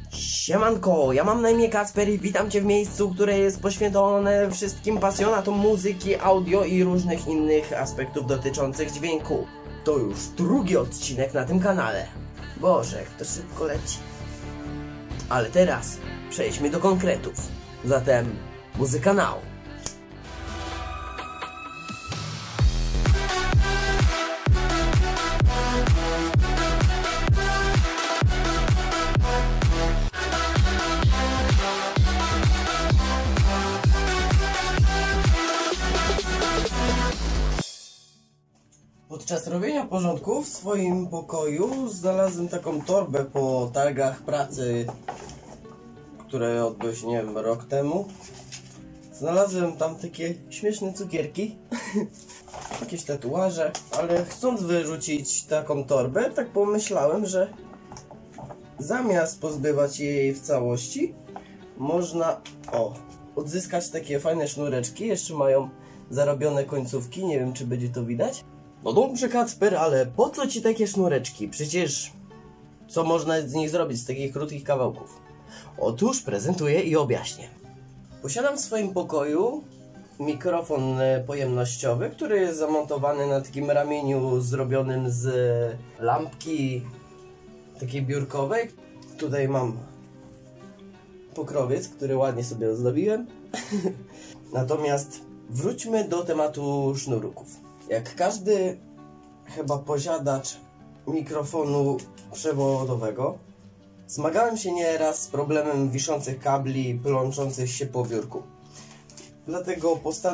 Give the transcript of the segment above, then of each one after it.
Siemanko, ja mam na imię Kacper i witam Cię w miejscu, które jest poświęcone wszystkim pasjonatom muzyki, audio i różnych innych aspektów dotyczących dźwięku. To już drugi odcinek na tym kanale. Boże, jak to szybko leci. Ale teraz przejdźmy do konkretów. Zatem muzyka now. Podczas robienia porządku w swoim pokoju znalazłem taką torbę po targach pracy, które odbyły się, nie wiem, rok temu. Znalazłem tam takie śmieszne cukierki, jakieś tatuaże, ale chcąc wyrzucić taką torbę, tak pomyślałem, że zamiast pozbywać jej w całości, można odzyskać takie fajne sznureczki, jeszcze mają zarobione końcówki, nie wiem czy będzie to widać. No dobrze Kacper, ale po co Ci takie sznureczki? Przecież co można z nich zrobić, z takich krótkich kawałków? Otóż prezentuję i objaśnię. Posiadam w swoim pokoju mikrofon pojemnościowy, który jest zamontowany na takim ramieniu zrobionym z lampki takiej biurkowej. Tutaj mam pokrowiec, który ładnie sobie ozdobiłem. Natomiast wróćmy do tematu sznurków. Jak każdy chyba posiadacz mikrofonu przewodowego, zmagałem się nieraz z problemem wiszących kabli plączących się po biurku. Dlatego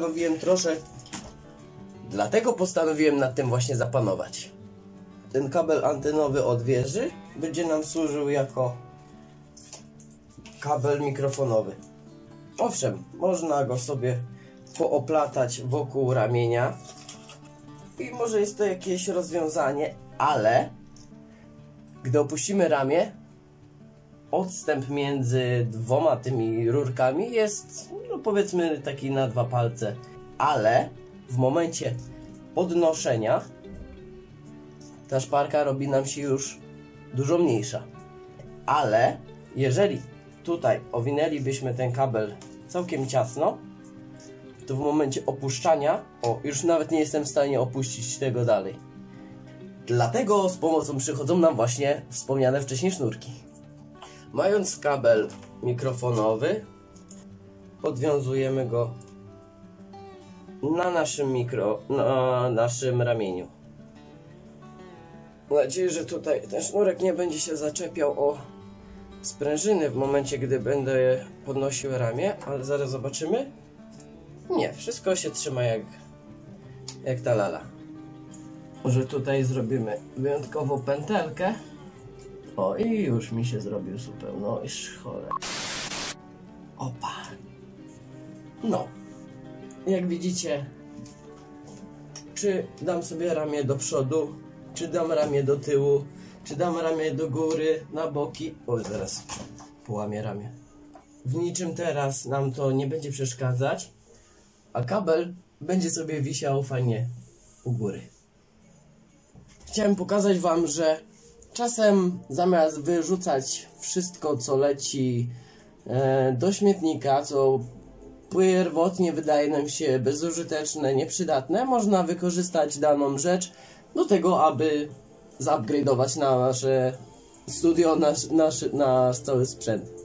postanowiłem nad tym właśnie zapanować. Ten kabel antenowy od wieży będzie nam służył jako kabel mikrofonowy. Owszem, można go sobie pooplatać wokół ramienia i może jest to jakieś rozwiązanie, ale gdy opuścimy ramię, odstęp między dwoma tymi rurkami jest, no powiedzmy, taki na 2 palce, ale w momencie podnoszenia ta szparka robi nam się już dużo mniejsza. Ale jeżeli tutaj owinęlibyśmy ten kabel całkiem ciasno, to w momencie opuszczania, już nawet nie jestem w stanie opuścić tego dalej. Dlatego z pomocą przychodzą nam właśnie wspomniane wcześniej sznurki. Mając kabel mikrofonowy, podwiązujemy go na naszym ramieniu. Mam nadzieję, że tutaj ten sznurek nie będzie się zaczepiał o sprężyny w momencie, gdy będę podnosił ramię, ale zaraz zobaczymy. Nie, wszystko się trzyma jak ta lala. Może tutaj zrobimy wyjątkową pętelkę. I już mi się zrobił super, no i cholera. Opa. No, jak widzicie, czy dam sobie ramię do przodu, czy dam ramię do tyłu, czy dam ramię do góry, na boki. Zaraz połamię ramię. W niczym teraz nam to nie będzie przeszkadzać, a kabel będzie sobie wisiał fajnie u góry. Chciałem pokazać Wam, że czasem zamiast wyrzucać wszystko, co leci do śmietnika, co pierwotnie wydaje nam się bezużyteczne, nieprzydatne, można wykorzystać daną rzecz do tego, aby zupgrade'ować na nasze studio, nasz cały sprzęt.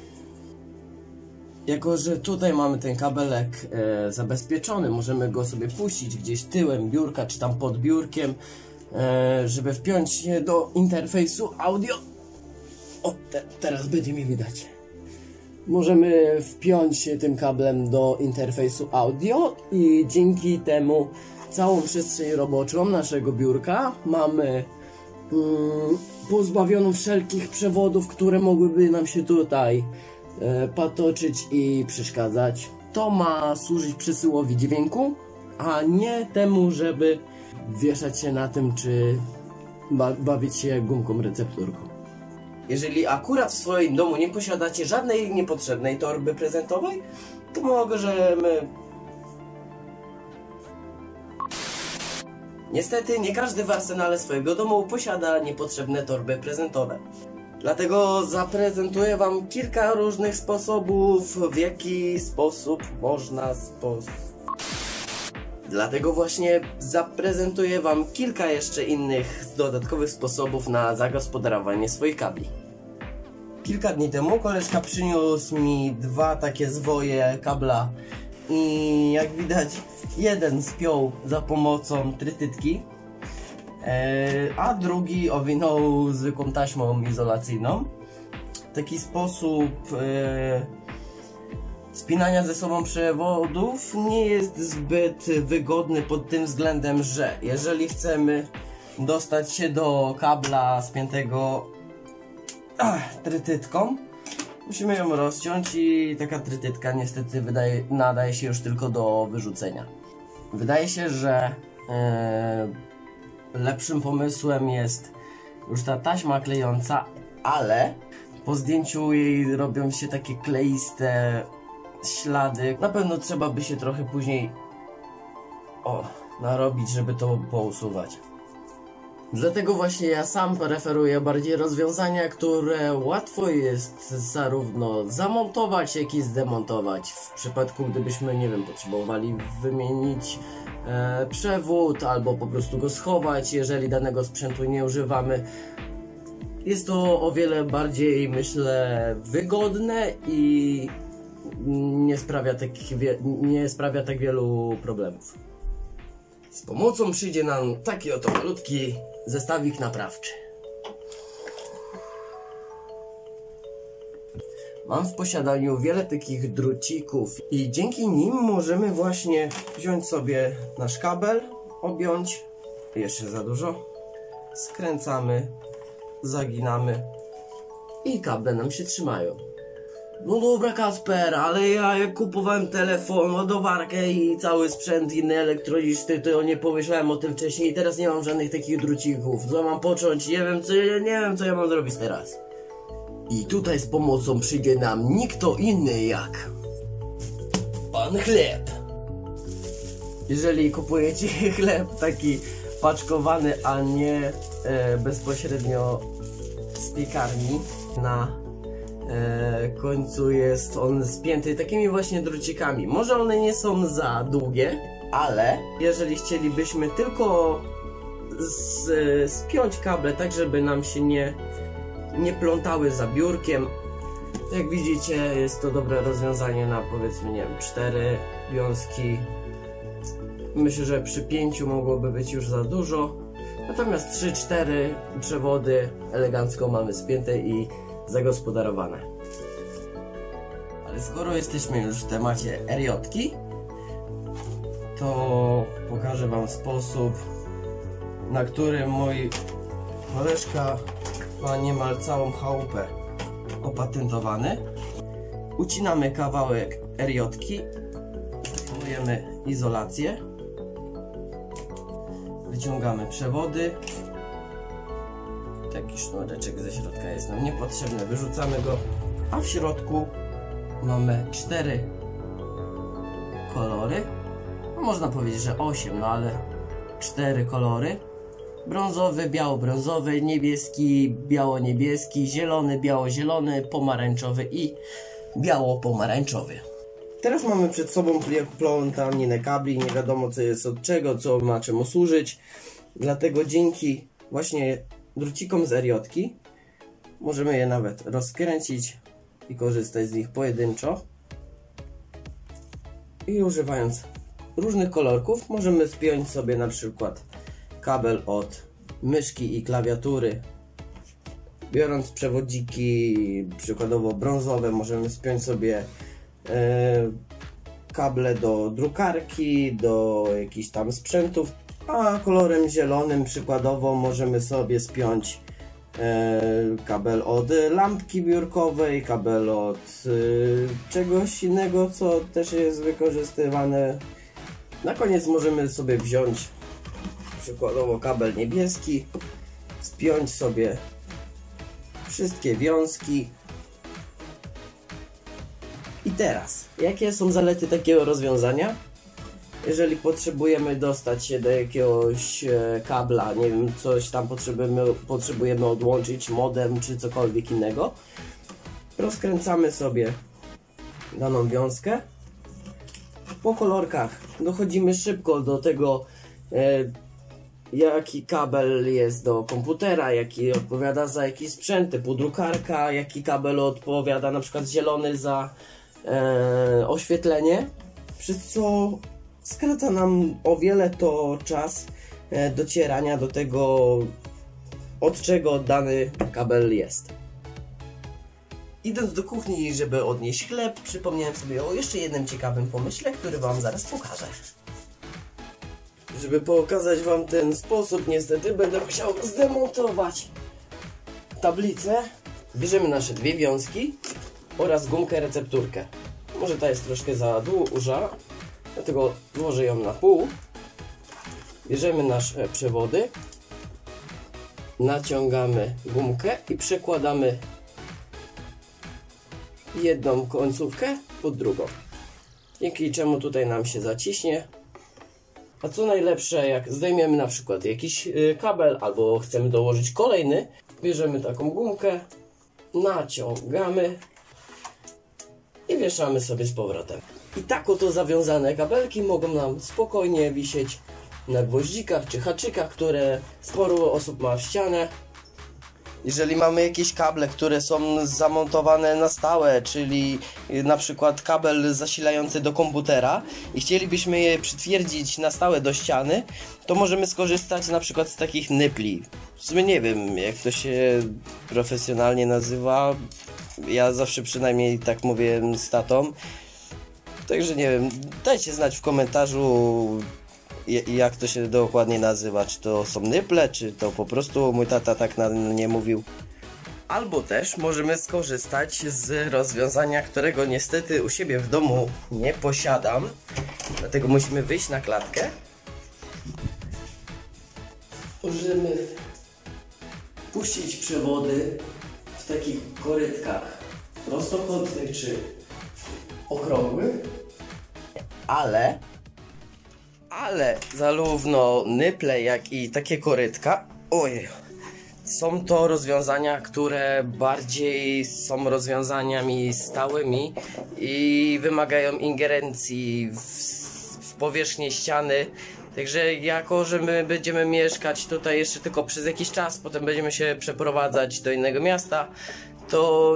Jako że tutaj mamy ten kabelek zabezpieczony, możemy go sobie puścić gdzieś tyłem biurka, czy tam pod biurkiem, żeby wpiąć się do interfejsu audio. Teraz będzie mi widać. Możemy wpiąć się tym kablem do interfejsu audio i dzięki temu całą przestrzeń roboczą naszego biurka mamy pozbawioną wszelkich przewodów, które mogłyby nam się tutaj patoczyć i przeszkadzać. To ma służyć przesyłowi dźwięku, a nie temu, żeby wieszać się na tym, czy bawić się gumką recepturką. Jeżeli akurat w swoim domu nie posiadacie żadnej niepotrzebnej torby prezentowej, to możemy... Niestety nie każdy w arsenale swojego domu posiada niepotrzebne torby prezentowe. Dlatego zaprezentuję Wam kilka różnych sposobów, w jaki sposób można Dlatego właśnie zaprezentuję Wam kilka jeszcze innych dodatkowych sposobów na zagospodarowanie swoich kabli. Kilka dni temu koleżka przyniósł mi dwa takie zwoje kabla i jak widać jeden spiął za pomocą trytytki, a drugi owinął zwykłą taśmą izolacyjną. Taki sposób spinania ze sobą przewodów nie jest zbyt wygodny pod tym względem, że jeżeli chcemy dostać się do kabla spiętego trytytką, musimy ją rozciąć i taka trytytka niestety nadaje się już tylko do wyrzucenia. Wydaje się, że lepszym pomysłem jest już ta taśma klejąca, ale po zdjęciu jej robią się takie kleiste ślady. Na pewno trzeba by się trochę później narobić, żeby to pousuwać. Dlatego właśnie ja sam preferuję bardziej rozwiązania, które łatwo jest zarówno zamontować, jak i zdemontować. W przypadku gdybyśmy, nie wiem, potrzebowali wymienić przewód albo po prostu go schować, jeżeli danego sprzętu nie używamy. Jest to o wiele bardziej, myślę, wygodne i nie sprawia tak wielu problemów. Z pomocą przyjdzie nam taki oto malutki zestawik naprawczy. Mam w posiadaniu wiele takich drucików i dzięki nim możemy właśnie wziąć sobie nasz kabel, objąć, jeszcze za dużo, skręcamy, zaginamy i kable nam się trzymają. No dobra Kacper, ale ja jak kupowałem telefon, ładowarkę i cały sprzęt inny elektroniczny, to nie pomyślałem o tym wcześniej i teraz nie mam żadnych takich drucików. Co mam począć? Nie wiem co ja mam zrobić teraz. I tutaj z pomocą przyjdzie nam nikt to inny jak pan chleb. Jeżeli kupujecie chleb taki paczkowany, a nie bezpośrednio z piekarni, na końcu jest on spięty takimi właśnie drucikami. Może one nie są za długie, ale jeżeli chcielibyśmy tylko spiąć kable tak, żeby nam się nie plątały za biurkiem, jak widzicie jest to dobre rozwiązanie na, powiedzmy, nie wiem, 4 wiązki. Myślę, że przy 5 mogłoby być już za dużo, natomiast 3-4 przewody elegancko mamy spięte i zagospodarowane. Ale skoro jesteśmy już w temacie RJ-ki, to pokażę Wam sposób, na który mój koleżka ma niemal całą chałupę opatentowany. Ucinamy kawałek RJ-ki, wykonujemy izolację, wyciągamy przewody. Taki sznureczek ze środka jest nam niepotrzebny, wyrzucamy go, a w środku mamy 4 kolory, no można powiedzieć, że 8, no ale 4 kolory: brązowy, biało-brązowy, niebieski, biało-niebieski, zielony, biało-zielony, pomarańczowy i biało-pomarańczowy. Teraz mamy przed sobą plątaninę kabli, nie wiadomo co jest od czego, co ma czemu służyć, dlatego dzięki właśnie drucikom z RJ-ki możemy je nawet rozkręcić i korzystać z nich pojedynczo. I używając różnych kolorków możemy spiąć sobie na przykład kabel od myszki i klawiatury. Biorąc przewodziki przykładowo brązowe, możemy spiąć sobie kable do drukarki, do jakichś tam sprzętów, a kolorem zielonym przykładowo możemy sobie spiąć kabel od lampki biurkowej, kabel od czegoś innego, co też jest wykorzystywane. Na koniec możemy sobie wziąć przykładowo kabel niebieski, spiąć sobie wszystkie wiązki. I teraz, jakie są zalety takiego rozwiązania? Jeżeli potrzebujemy dostać się do jakiegoś kabla, nie wiem, coś tam potrzebujemy odłączyć, modem czy cokolwiek innego, rozkręcamy sobie daną wiązkę. Po kolorkach dochodzimy szybko do tego, jaki kabel jest do komputera, jaki odpowiada za jakiś sprzęt typu drukarka, jaki kabel odpowiada na przykład zielony za oświetlenie, przez co skraca nam o wiele to czas docierania do tego, od czego dany kabel jest. Idąc do kuchni, żeby odnieść chleb, przypomniałem sobie o jeszcze jednym ciekawym pomyśle, który Wam zaraz pokażę. Żeby pokazać Wam ten sposób, niestety będę musiał zdemontować tablicę. Bierzemy nasze dwie wiązki oraz gumkę recepturkę. Może ta jest troszkę za duża, dlatego złożę ją na pół. Bierzemy nasze przewody, naciągamy gumkę i przekładamy jedną końcówkę pod drugą, dzięki czemu tutaj nam się zaciśnie. A co najlepsze, jak zdejmiemy na przykład jakiś kabel albo chcemy dołożyć kolejny, bierzemy taką gumkę, naciągamy i wieszamy sobie z powrotem. I tak oto zawiązane kabelki mogą nam spokojnie wisieć na gwoździkach czy haczykach, które sporo osób ma w ścianę. Jeżeli mamy jakieś kable, które są zamontowane na stałe, czyli na przykład kabel zasilający do komputera i chcielibyśmy je przytwierdzić na stałe do ściany, to możemy skorzystać na przykład z takich nypli. W sumie nie wiem, jak to się profesjonalnie nazywa. Ja zawsze przynajmniej tak mówię z tatą. Także nie wiem, dajcie znać w komentarzu, jak to się dokładnie nazywa, czy to są nyple, czy to po prostu mój tata tak na nie mówił. Albo też możemy skorzystać z rozwiązania, którego niestety u siebie w domu nie posiadam, dlatego musimy wyjść na klatkę. Możemy puścić przewody w takich korytkach prostokątnych czy okrągłych, ale zarówno nyple, jak i takie korytka, są to rozwiązania, które bardziej są rozwiązaniami stałymi i wymagają ingerencji w powierzchnię ściany. Także jako, że my będziemy mieszkać tutaj jeszcze tylko przez jakiś czas, potem będziemy się przeprowadzać do innego miasta, to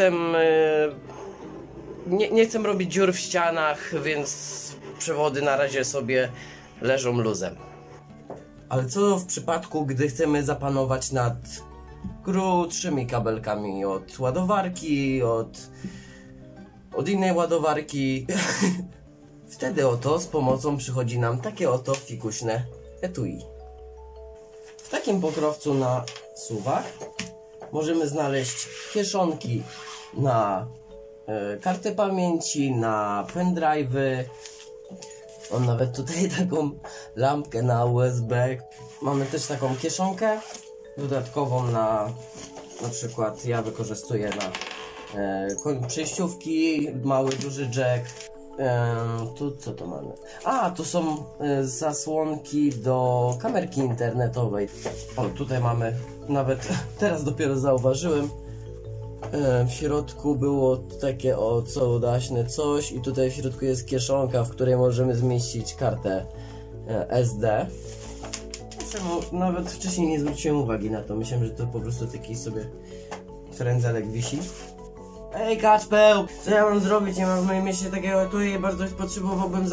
nie chcę robić dziur w ścianach, więc przewody na razie sobie leżą luzem. Ale co w przypadku, gdy chcemy zapanować nad krótszymi kabelkami od ładowarki, od innej ładowarki? Wtedy oto z pomocą przychodzi nam takie oto fikuśne etui. W takim pokrowcu na suwak możemy znaleźć kieszonki na kartę pamięci, na pendrive'y. Mam nawet tutaj taką lampkę na USB. Mamy też taką kieszonkę dodatkową na przykład ja wykorzystuję na przejściówki, mały, duży jack. Tu co to mamy? A, tu są zasłonki do kamerki internetowej. O, tutaj mamy, nawet teraz dopiero zauważyłem, w środku było takie cudaśne coś i tutaj w środku jest kieszonka, w której możemy zmieścić kartę SD. Nawet wcześniej nie zwróciłem uwagi na to, myślałem, że to po prostu taki sobie frędzelek wisi. Ej Kacpeł, co ja mam zrobić? Nie mam w moim mieście takiego etui, bardzo potrzebowałbym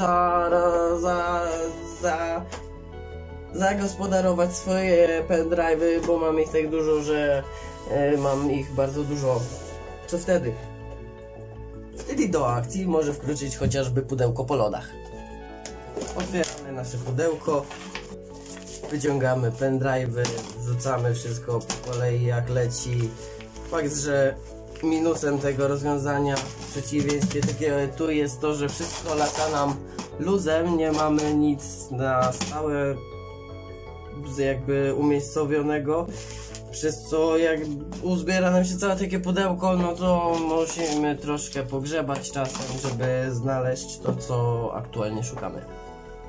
zagospodarować swoje pendrive'y, bo mam ich tak dużo, że mam ich bardzo dużo. Co wtedy? Wtedy do akcji może wkroczyć chociażby pudełko po lodach. Otwieramy nasze pudełko, wyciągamy pendrive'y, wrzucamy wszystko po kolei jak leci. Fakt, że minusem tego rozwiązania w przeciwieństwie takiego etui jest to, że wszystko lata nam luzem, nie mamy nic na stałe jakby umiejscowionego, przez co jak uzbiera nam się całe takie pudełko, no to musimy troszkę pogrzebać czasem, żeby znaleźć to, co aktualnie szukamy.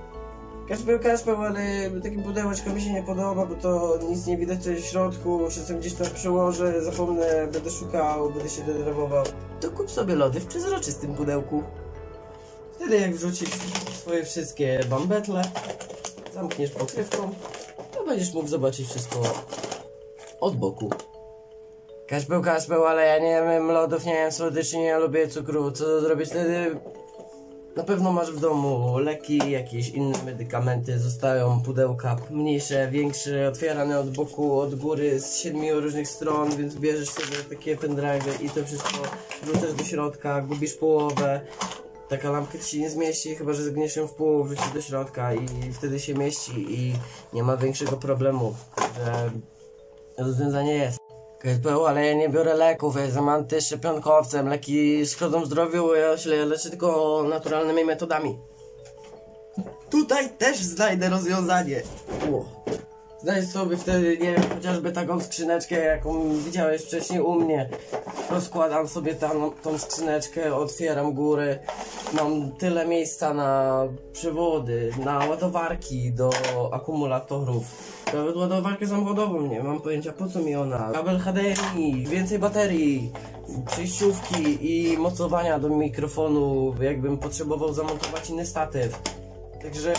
Kaspeł, ale takie pudełeczko mi się nie podoba, bo to nic nie widać co jest w środku, czasem gdzieś tam przełożę, zapomnę, będę szukał, będę się denerwował. To kup sobie lody w przezroczystym pudełku. Wtedy jak wrzucisz swoje wszystkie bambetle, zamkniesz pokrywką, to będziesz mógł zobaczyć wszystko od boku. Kaspeł, ale ja nie wiem lodów, nie wiem słodyczy, nie lubię cukru, co zrobić wtedy? Na pewno masz w domu leki, jakieś inne medykamenty, zostają pudełka mniejsze, większe, otwierane od boku, od góry, z 7 różnych stron, więc bierzesz sobie takie pendrive i to wszystko wrzucasz do środka, gubisz połowę. Taka lampka ci się nie zmieści, chyba że zgniesz ją w pół, wrzucisz do środka i wtedy się mieści i nie ma większego problemu, że rozwiązanie jest. Kaspeł, ale ja nie biorę leków, ja jestem antyszczepionkowcem, leki szkodzą zdrowiu, ja się leczę tylko naturalnymi metodami. Tutaj też znajdę rozwiązanie. Znajdź sobie wtedy, nie wiem, chociażby taką skrzyneczkę, jaką widziałeś wcześniej u mnie. Rozkładam sobie tą skrzyneczkę, otwieram góry. Mam tyle miejsca na przewody, na ładowarki do akumulatorów. Nawet ładowarkę samochodową, nie mam pojęcia po co mi ona. Kabel HDMI, więcej baterii, przejściówki i mocowania do mikrofonu, jakbym potrzebował zamontować inny statyw. Także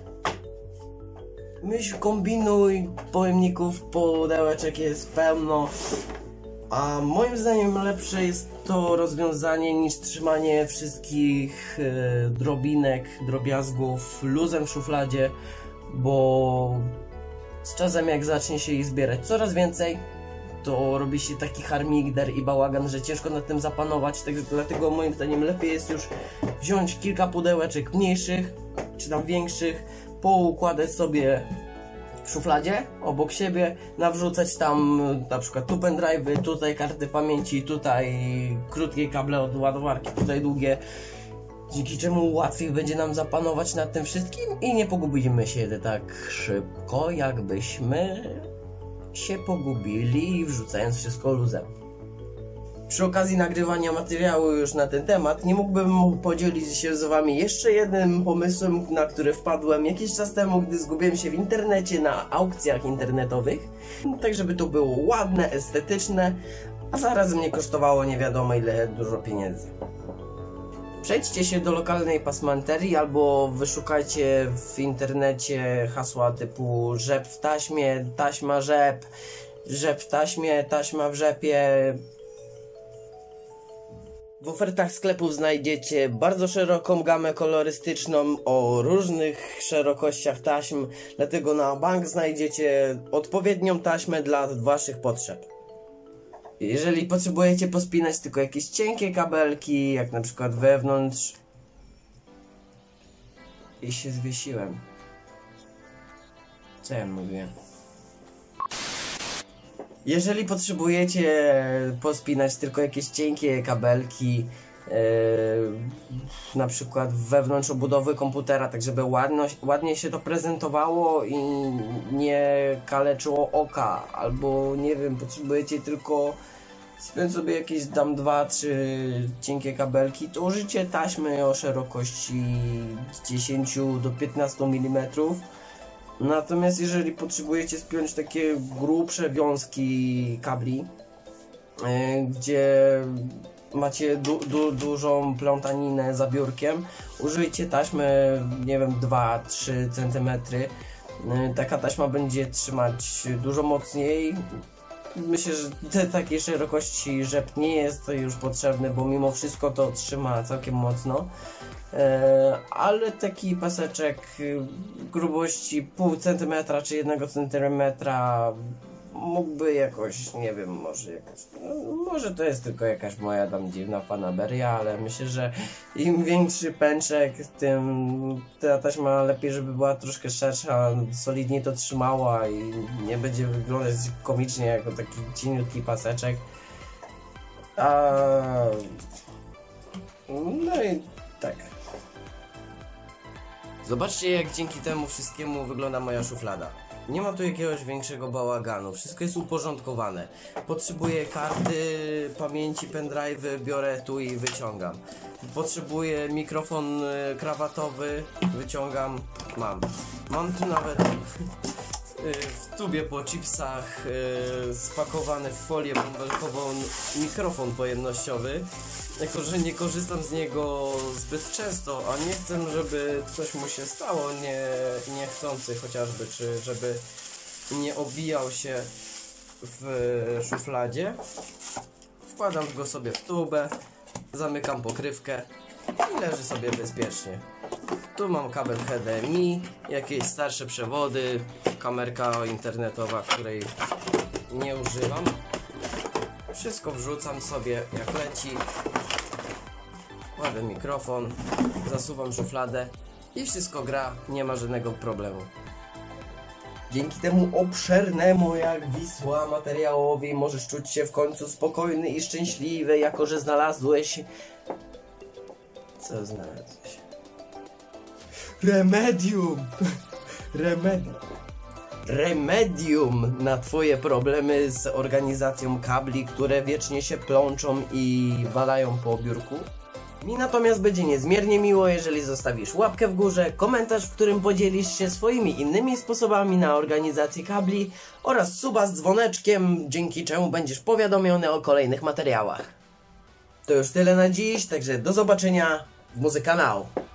myśl, kombinuj, pojemników, pudełeczek jest pełno. A moim zdaniem lepsze jest to rozwiązanie niż trzymanie wszystkich drobinek, drobiazgów luzem w szufladzie, bo z czasem jak zacznie się ich zbierać coraz więcej, to robi się taki harmigder i bałagan, że ciężko nad tym zapanować, dlatego moim zdaniem lepiej jest już wziąć kilka pudełeczek mniejszych, czy tam większych, poukładać sobie w szufladzie obok siebie, nawrzucać tam na przykład tu pendrive'y, tutaj karty pamięci, tutaj krótkie kable od ładowarki, tutaj długie, dzięki czemu łatwiej będzie nam zapanować nad tym wszystkim i nie pogubimy się tak szybko, jakbyśmy się pogubili wrzucając wszystko luzem. Przy okazji nagrywania materiału już na ten temat nie mógłbym podzielić się z wami jeszcze jednym pomysłem, na który wpadłem jakiś czas temu, gdy zgubiłem się w internecie na aukcjach internetowych, tak żeby to było ładne, estetyczne, a zarazem nie kosztowało nie wiadomo ile dużo pieniędzy. Przejdźcie się do lokalnej pasmanterii albo wyszukajcie w internecie hasła typu rzep w taśmie, taśma rzep, rzep w taśmie, taśma w rzepie. W ofertach sklepów znajdziecie bardzo szeroką gamę kolorystyczną o różnych szerokościach taśm, dlatego na bank znajdziecie odpowiednią taśmę dla waszych potrzeb. Jeżeli potrzebujecie pospinać tylko jakieś cienkie kabelki, jak na przykład wewnątrz... I się zwiesiłem. Co ja mówię? Jeżeli potrzebujecie pospinać tylko jakieś cienkie kabelki, na przykład wewnątrz obudowy komputera, tak żeby ładnie się to prezentowało i nie kaleczyło oka, albo nie wiem, potrzebujecie tylko spiąć sobie jakieś tam 2-3 cienkie kabelki, to użyjcie taśmy o szerokości 10 do 15 mm. Natomiast jeżeli potrzebujecie spiąć takie grubsze wiązki kabli, gdzie macie dużą plątaninę za biurkiem, użyjcie taśmy, nie wiem, 2-3 cm. Taka taśma będzie trzymać dużo mocniej. Myślę, że takiej szerokości rzep nie jest to już potrzebny, bo mimo wszystko to trzyma całkiem mocno. Ale taki paseczek grubości pół centymetra czy 1 centymetra mógłby jakoś, nie wiem, może jakoś, może to jest tylko jakaś moja tam dziwna fanaberia, ale myślę, że im większy pęczek, tym ta taśma lepiej, żeby była troszkę szersza, solidniej to trzymała i nie będzie wyglądać komicznie jako taki cieniutki paseczek. No i tak. Zobaczcie, jak dzięki temu wszystkiemu wygląda moja szuflada. Nie ma tu jakiegoś większego bałaganu, wszystko jest uporządkowane. Potrzebuję karty pamięci, pendrive'y, biorę tu i wyciągam. Potrzebuję mikrofon krawatowy, wyciągam, mam. Mam tu nawet w tubie po chipsach spakowany w folię bąbelkową mikrofon pojemnościowy. Jako że nie korzystam z niego zbyt często, a nie chcę, żeby coś mu się stało niechcący chociażby, czy żeby nie obijał się w szufladzie, wkładam go sobie w tubę, zamykam pokrywkę i leży sobie bezpiecznie. Tu mam kabel HDMI, jakieś starsze przewody, kamerka internetowa, której nie używam. Wszystko wrzucam sobie jak leci. Kładę mikrofon, zasuwam szufladę i wszystko gra, nie ma żadnego problemu. Dzięki temu obszernemu jak Wisła materiałowi możesz czuć się w końcu spokojny i szczęśliwy, jako że znalazłeś... Co znalazłeś? Remedium! Remedium na twoje problemy z organizacją kabli, które wiecznie się plączą i walają po biurku. Mi natomiast będzie niezmiernie miło, jeżeli zostawisz łapkę w górze, komentarz, w którym podzielisz się swoimi innymi sposobami na organizację kabli oraz suba z dzwoneczkiem, dzięki czemu będziesz powiadomiony o kolejnych materiałach. To już tyle na dziś, także do zobaczenia w Muzykanał.